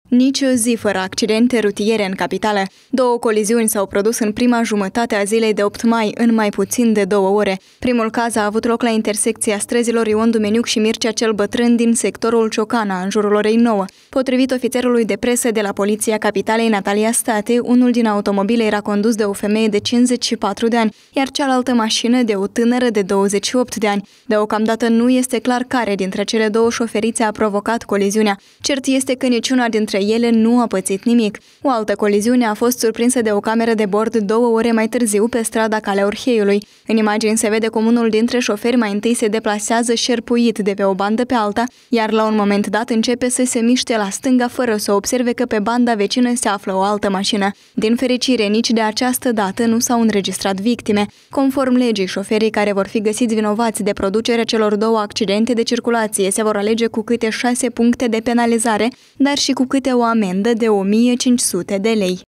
Nici o zi fără accidente rutiere în capitală. 2 coliziuni s-au produs în prima jumătate a zilei de 8 mai, în mai puțin de 2 ore. Primul caz a avut loc la intersecția străzilor Ion Dumeniuc și Mircea cel Bătrân din sectorul Ciocana, în jurul orei 9. Potrivit ofițerului de presă de la Poliția Capitalei, Natalia State, unul din automobile era condus de o femeie de 54 de ani, iar cealaltă mașină de o tânără de 28 de ani. Deocamdată nu este clar care dintre cele 2 șoferițe a provocat coliziunea. Cert este că niciuna dintre ele nu a pățit nimic. O altă coliziune a fost surprinsă de o cameră de bord 2 ore mai târziu pe strada Calea Orheiului. În imagini se vede cum unul dintre șoferi mai întâi se deplasează șerpuit de pe o bandă pe alta, iar la un moment dat începe să se miște la stânga fără să observe că pe banda vecină se află o altă mașină. Din fericire, nici de această dată nu s-au înregistrat victime. Conform legii, șoferii care vor fi găsiți vinovați de producerea celor 2 accidente de circulație se vor alege cu câte 6 puncte de penalizare, dar și cu câte o amendă de 1500 de lei.